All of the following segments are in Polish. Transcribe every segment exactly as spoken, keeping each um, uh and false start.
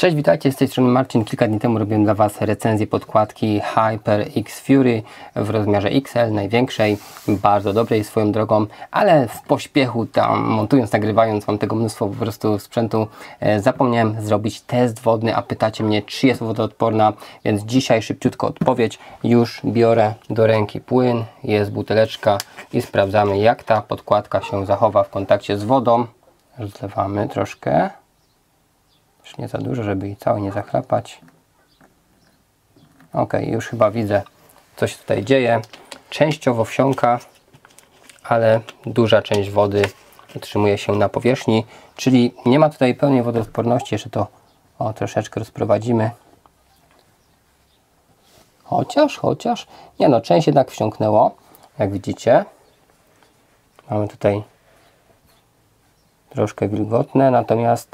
Cześć, witajcie, z tej strony Marcin. Kilka dni temu robiłem dla Was recenzję podkładki HyperX Fury w rozmiarze X L, największej, bardzo dobrej swoją drogą, ale w pośpiechu tam montując, nagrywając, mam tego mnóstwo po prostu sprzętu, e, zapomniałem zrobić test wodny, a pytacie mnie, czy jest wodoodporna, więc dzisiaj szybciutko odpowiedź. Już biorę do ręki płyn, jest buteleczka i sprawdzamy, jak ta podkładka się zachowa w kontakcie z wodą. Rozlewamy troszkę. Już nie za dużo, żeby jej całe nie zachlapać. Ok, już chyba widzę, co się tutaj dzieje. Częściowo wsiąka, ale duża część wody utrzymuje się na powierzchni, czyli nie ma tutaj pełnej wodoodporności. Jeszcze to o, troszeczkę rozprowadzimy. Chociaż, chociaż, nie no, część jednak wsiąknęło, jak widzicie. Mamy tutaj troszkę wilgotne, natomiast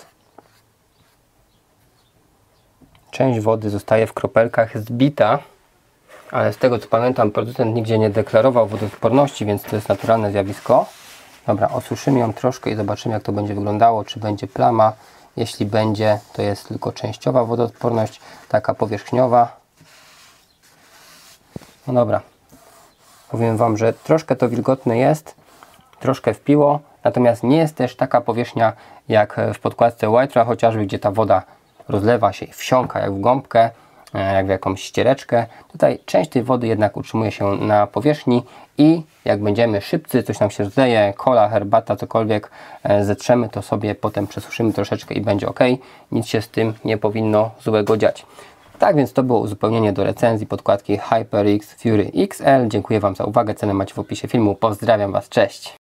część wody zostaje w kropelkach zbita, ale z tego co pamiętam, producent nigdzie nie deklarował wodoodporności, więc to jest naturalne zjawisko. Dobra, osuszymy ją troszkę i zobaczymy, jak to będzie wyglądało, czy będzie plama. Jeśli będzie, to jest tylko częściowa wodoodporność, taka powierzchniowa. No dobra, powiem Wam, że troszkę to wilgotne jest, troszkę wpiło, natomiast nie jest też taka powierzchnia jak w podkładce Whitra, chociażby gdzie ta woda rozlewa się i wsiąka jak w gąbkę, jak w jakąś ściereczkę. Tutaj część tej wody jednak utrzymuje się na powierzchni i jak będziemy szybcy, coś nam się rozleje, kola, herbata, cokolwiek zetrzemy, to sobie potem przesuszymy troszeczkę i będzie ok. Nic się z tym nie powinno złego dziać. Tak więc to było uzupełnienie do recenzji podkładki HyperX Fury X L. Dziękuję Wam za uwagę, cenę macie w opisie filmu. Pozdrawiam Was, cześć!